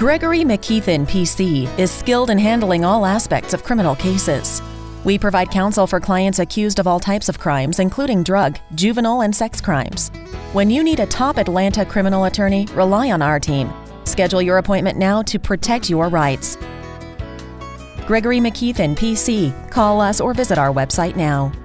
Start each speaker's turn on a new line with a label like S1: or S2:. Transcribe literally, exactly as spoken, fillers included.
S1: Gregory McKeithen P C is skilled in handling all aspects of criminal cases. We provide counsel for clients accused of all types of crimes, including drug, juvenile, and sex crimes. When you need a top Atlanta criminal attorney, rely on our team. Schedule your appointment now to protect your rights. Gregory McKeithen P C. Call us or visit our website now.